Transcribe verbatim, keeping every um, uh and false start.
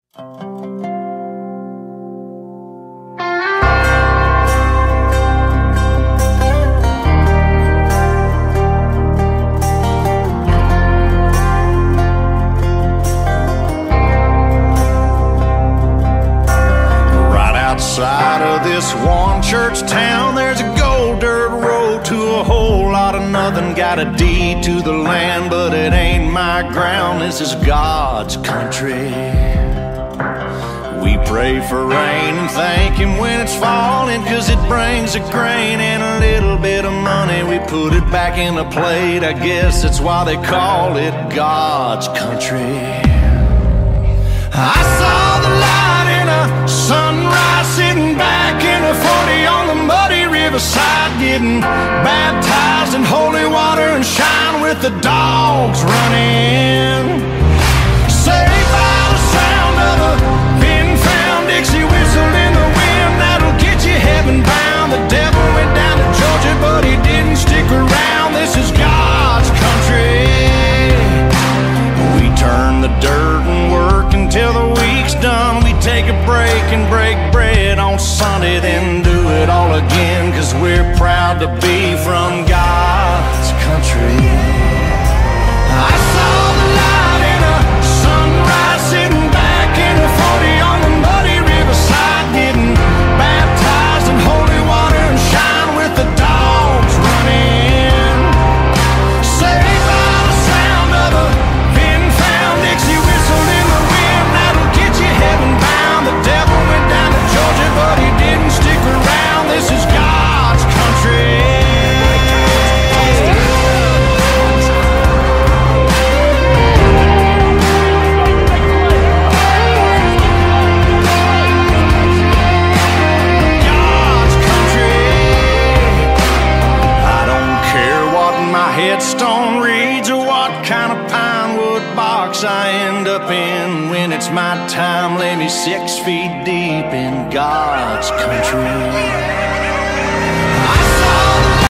Outside of this one church town, there's a gold dirt road to a whole lot of nothing. Got a deed to the land, but it ain't my ground. This is God's country. We pray for rain and thank Him when it's falling, 'cause it brings a grain and a little bit of money. We put it back in the plate, I guess that's why they call it God's country. I saw the light in a sunrise, sitting back in a forty on the muddy riverside, getting baptized in holy water and shine with the dogs running. Saved by the sound of a pin-found Dixie whistle in the wind, that'll get you heaven bound. The devil went down to Georgia, but he didn't stick around. This is God's country. We turn the dirt and work until the week's done. We take a break and break bread on Sunday, then do it all again, 'cause we're proud to be from God's country. I saw the light in a sunrise, sitting back in a forty on the muddy riverside, getting baptized in holy water and shine with the dogs running. Saved by the sound of a pin-found Dixie whistle in the wind, that'll get you heaven bound. The devil went down to Georgia, but he didn't stick around. This is God's country. God's country. I don't care what my headstone reads or what kind of pine wood box I end up in. When it's my time, lay me six feet deep in God's country.